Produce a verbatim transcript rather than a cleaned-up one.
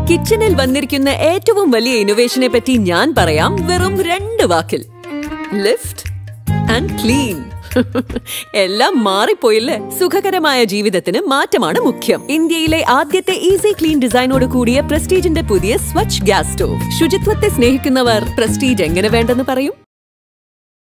കിച്ചണിൽ വന്നിരിക്കുന്ന ഏറ്റവും വലിയ ഇന്നോവേഷനെ പറ്റി ഞാൻ പറയാം വെറും രണ്ട് വാക്കിൽ. Lift and clean. എല്ലാം മാറിപ്പോയില്ലേ? സുഖകരമായ ജീവിതത്തിന് മാറ്റമാണ് മുഖ്യം. ഇന്ത്യയിലെ ആദ്യത്തെ ഈസി ക്ലീൻ ഡിസൈനോട് കൂടിയ പ്രസ്റ്റീജിന്റെ പുതിയ സ്വച്ഛ് ഗ്യാസ് സ്റ്റോവ്. ശുചിത്വത്തെ സ്നേഹിക്കുന്നവർ പ്രസ്റ്റീജ് എങ്ങനെ വേണ്ടെന്ന് പറയും?